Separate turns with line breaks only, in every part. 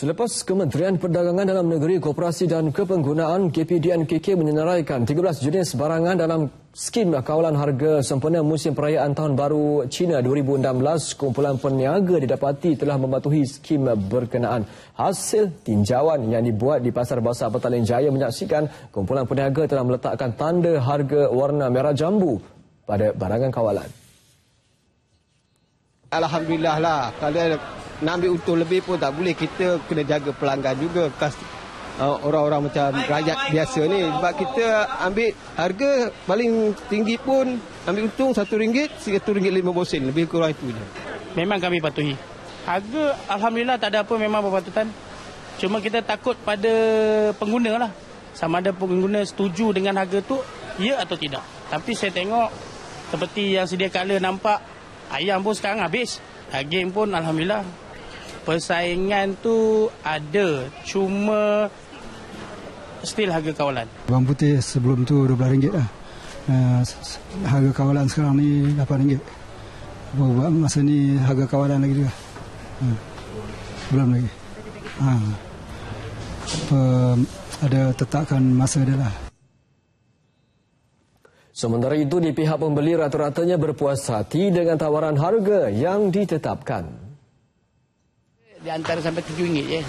Selepas Kementerian Perdagangan Dalam Negeri, Koperasi dan Kepenggunaan KPDNKK menyenaraikan 13 jenis barangan dalam skim kawalan harga sempena musim perayaan Tahun Baru Cina 2016, kumpulan peniaga didapati telah mematuhi skim berkenaan. Hasil tinjauan yang dibuat di Pasar Basah Petaling Jaya menyaksikan kumpulan peniaga telah meletakkan tanda harga warna merah jambu pada barangan kawalan.
Alhamdulillah lah, kalau nak ambil untung lebih pun tak boleh, kita kena jaga pelanggan juga, orang-orang macam rakyat biasa ni. Sebab kita ambil harga paling tinggi pun ambil untung RM1, RM1.50, lebih kurang itu je.
Memang kami patuhi. Harga Alhamdulillah tak ada apa, memang berpatutan. Cuma kita takut pada pengguna lah. Sama ada pengguna setuju dengan harga tu, ya atau tidak. Tapi saya tengok seperti yang sedia kala nampak, ayam pun sekarang habis. Daging pun Alhamdulillah. Persaingan tu ada, cuma still harga kawalan.
Bawang putih sebelum tu RM12 lah. Harga kawalan sekarang ni RM8. Masa ni harga kawalan lagi juga. Belum lagi. Ada tetapkan masa dia lah.
Sementara itu, di pihak pembeli rata-ratanya berpuas hati dengan tawaran harga yang ditetapkan.
Di antara sampai RM7 je.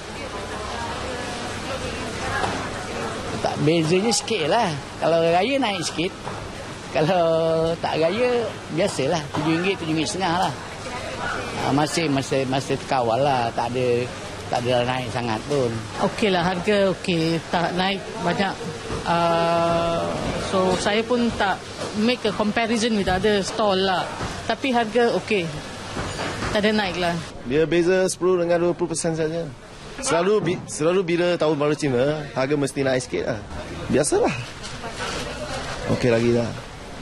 Tak bezanya sikit lah. Kalau raya naik sikit. Kalau tak raya, biasalah. RM7, RM7.50 lah. Masih terkawal lah. Tak ada naik sangat pun.
Okey lah, harga okey. Tak naik banyak. So saya pun tak make a comparison with other stall lah. Tapi harga okey. Tak ada naik lah.
Dia beza 10 dengan 20% saja. Selalu bila Tahun Baru Cina, harga mesti naik sikit lah. Biasalah. Okey lagi lah.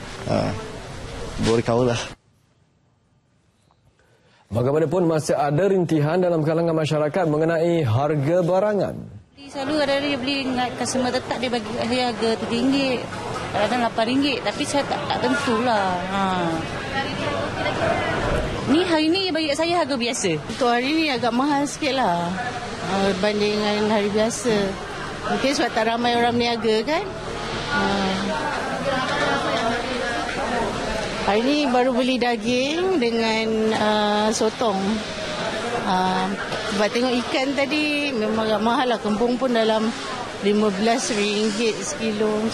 Boleh kawal lah.
Bagaimanapun masih ada rintihan dalam kalangan masyarakat mengenai harga barangan.
Selalu ada dia beli dengan customer tetap, dia bagi saya harga RM3, kadang-kadang RM8, tapi saya tak tentulah. Ni hari ni bagi saya harga biasa.
Untuk hari ni agak mahal sikit lah berbanding dengan hari biasa. Mungkin sebab tak ramai orang berniaga kan. Hari ni baru beli daging dengan sotong. Sebab tengok ikan tadi memang agak mahal lah. Kembung pun dalam RM15 sekilo.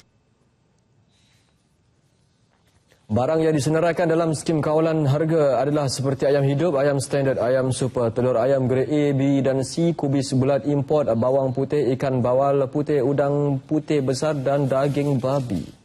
Barang yang disenaraikan dalam skim kawalan harga adalah seperti ayam hidup, ayam standard, ayam super, telur ayam grade A, B dan C, kubis bulat import, bawang putih, ikan bawal putih, udang putih besar dan daging babi.